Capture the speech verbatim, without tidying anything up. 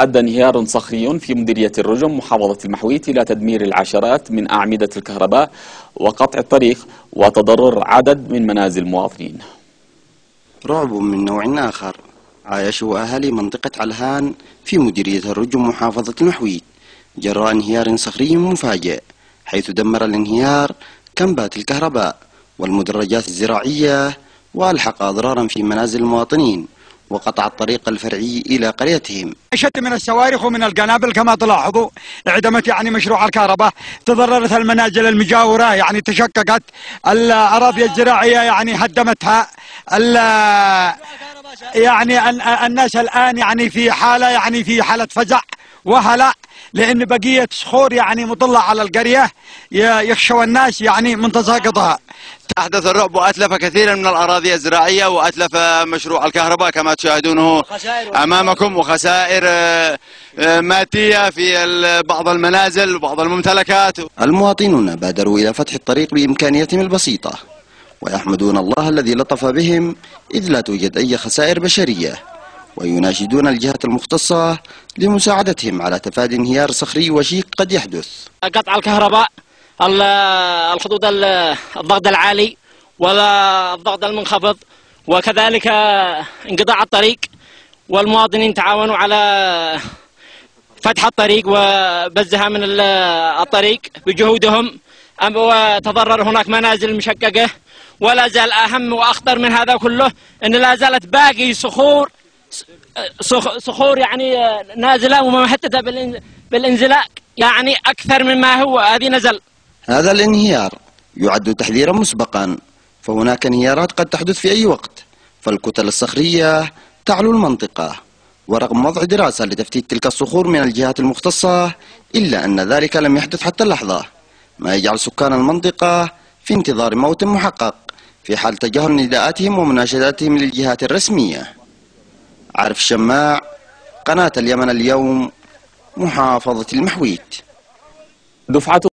أدى انهيار صخري في مديرية الرجم محافظة المحويت إلى تدمير العشرات من أعمدة الكهرباء وقطع الطريق وتضرر عدد من منازل المواطنين. رعب من نوع آخر عايشه أهالي منطقة علهان في مديرية الرجم محافظة المحويت جراء انهيار صخري مفاجئ، حيث دمر الانهيار كنبات الكهرباء والمدرجات الزراعية وألحق أضرارا في منازل المواطنين وقطع الطريق الفرعي إلى قريتهم. أشد من الصواريخ ومن القنابل كما تلاحظوا، انعدمت يعني مشروع الكهرباء، تضررت المنازل المجاورة، يعني تشققت الأراضي الزراعية، يعني هدمتها. يعني الناس الآن يعني في حالة يعني في حالة فزع وهلع، لأن بقية صخور يعني مطلة على القرية، يخشوا الناس يعني من تساقطها. أحدث الرعب وأتلف كثيرا من الأراضي الزراعية وأتلف مشروع الكهرباء كما تشاهدونه أمامكم، وخسائر مادية في بعض المنازل وبعض الممتلكات. المواطنون بادروا إلى فتح الطريق بإمكانياتهم البسيطة ويحمدون الله الذي لطف بهم إذ لا توجد أي خسائر بشرية، ويناشدون الجهات المختصة لمساعدتهم على تفادي انهيار صخري وشيك قد يحدث. قطع الكهرباء، الخطوط الضغط العالي ولا الضغط المنخفض، وكذلك انقطاع الطريق، والمواطنين تعاونوا على فتح الطريق وبزها من الطريق بجهودهم، وتضرر هناك منازل مشققة. ولا زال أهم وأخطر من هذا كله أن لا زالت باقي صخور صخور يعني نازلة وممهدة بالانزلاق، يعني أكثر مما هو هذه نزل. هذا الانهيار يعد تحذيرا مسبقا، فهناك انهيارات قد تحدث في أي وقت، فالكتل الصخرية تعلو المنطقة، ورغم وضع دراسة لتفتيت تلك الصخور من الجهات المختصة إلا أن ذلك لم يحدث حتى اللحظة، ما يجعل سكان المنطقة في انتظار موت محقق في حال تجاهل نداءاتهم ومناشداتهم للجهات الرسمية. عارف الشماع، قناة اليمن اليوم، محافظة المحويت. دفعة